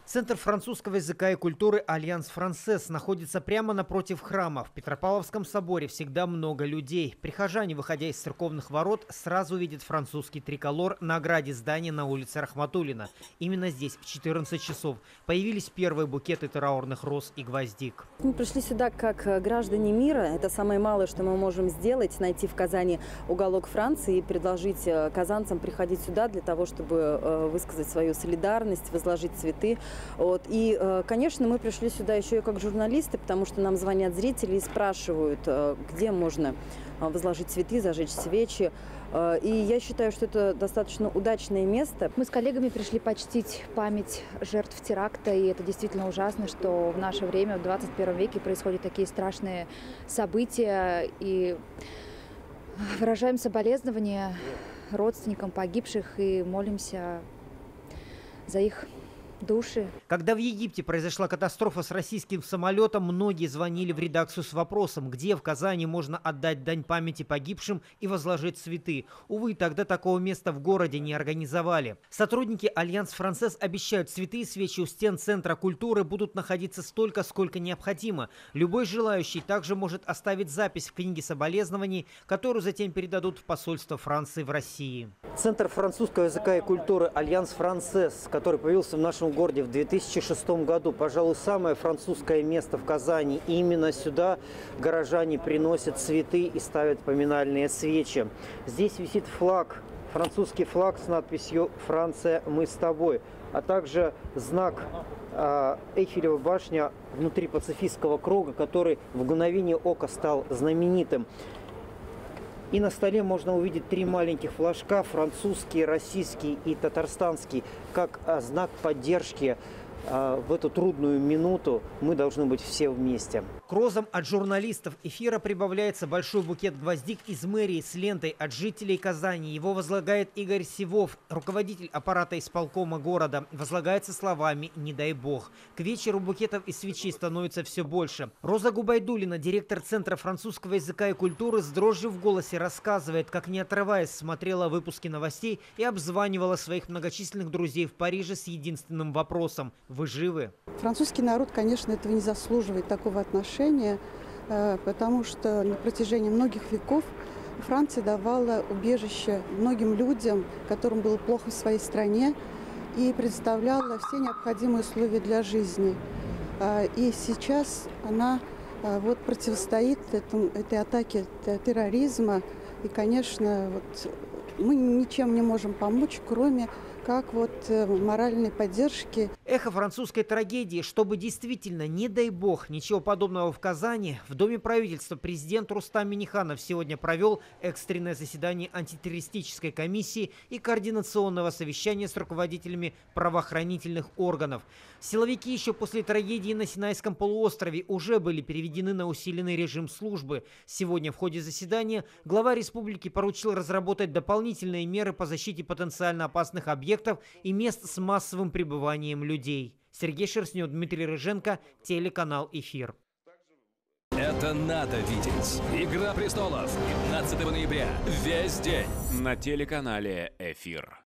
Центр французского языка и культуры «Альянс Франсес» находится прямо напротив храма. В Петропавловском соборе всегда много людей. Прихожане, выходя из церковных ворот, сразу видят французский триколор на ограде здания на улице Рахматуллина. Именно здесь в 14 часов появились первые букеты траурных роз и гвоздик. Мы пришли сюда как граждане мира. Это самое малое, что мы можем сделать – найти в Казани уголок Франции и предложить казанцам приходить сюда для того, чтобы высказать свою солидарность, возложить цветы. И, конечно, мы пришли сюда еще и как журналисты, потому что нам звонят зрители и спрашивают, где можно возложить цветы, зажечь свечи. И я считаю, что это достаточно удачное место. Мы с коллегами пришли почтить память жертв теракта, и это действительно ужасно, что в наше время, в 21 веке, происходят такие страшные события. И выражаем соболезнования родственникам погибших и молимся за их души. Когда в Египте произошла катастрофа с российским самолетом, многие звонили в редакцию с вопросом, где в Казани можно отдать дань памяти погибшим и возложить цветы. Увы, тогда такого места в городе не организовали. Сотрудники «Альянс Франсес» обещают, цветы и свечи у стен Центра культуры будут находиться столько, сколько необходимо. Любой желающий также может оставить запись в книге соболезнований, которую затем передадут в посольство Франции в России. Центр французского языка и культуры «Альянс Франсес», который появился в нашем городе в 2006 году, пожалуй, самое французское место в Казани. И именно сюда горожане приносят цветы и ставят поминальные свечи. Здесь висит флаг, французский флаг с надписью «Франция, мы с тобой», а также знак Эйфелева башня внутри пацифистского круга, который в мгновение ока стал знаменитым. И на столе можно увидеть 3 маленьких флажка: французский, российский и татарстанский, как знак поддержки. В эту трудную минуту мы должны быть все вместе. К розам от журналистов эфира прибавляется большой букет гвоздик из мэрии с лентой от жителей Казани. Его возлагает Игорь Сивов, руководитель аппарата исполкома города. Возлагается словами «Не дай бог». К вечеру букетов и свечей становится все больше. Роза Губайдуллина, директор Центра французского языка и культуры, с дрожью в голосе рассказывает, как, не отрываясь, смотрела выпуски новостей и обзванивала своих многочисленных друзей в Париже с единственным вопросом: вы живы? Французский народ, конечно, этого не заслуживает, такого отношения, потому что на протяжении многих веков Франция давала убежище многим людям, которым было плохо в своей стране, и предоставляла все необходимые условия для жизни. И сейчас она противостоит этой атаке терроризма. И, конечно, мы ничем не можем помочь, кроме как моральной поддержки. Эхо французской трагедии, чтобы действительно, не дай бог, ничего подобного в Казани, в Доме правительства президент Рустам Минниханов сегодня провел экстренное заседание антитеррористической комиссии и координационного совещания с руководителями правоохранительных органов. Силовики еще после трагедии на Синайском полуострове уже были переведены на усиленный режим службы. Сегодня в ходе заседания глава республики поручил разработать дополнительные меры по защите потенциально опасных объектов и мест с массовым пребыванием людей. Сергей Шерстнев, Дмитрий Рыженко, телеканал «Эфир». Это надо видеть. «Игра престолов» 15 ноября. Весь день на телеканале «Эфир».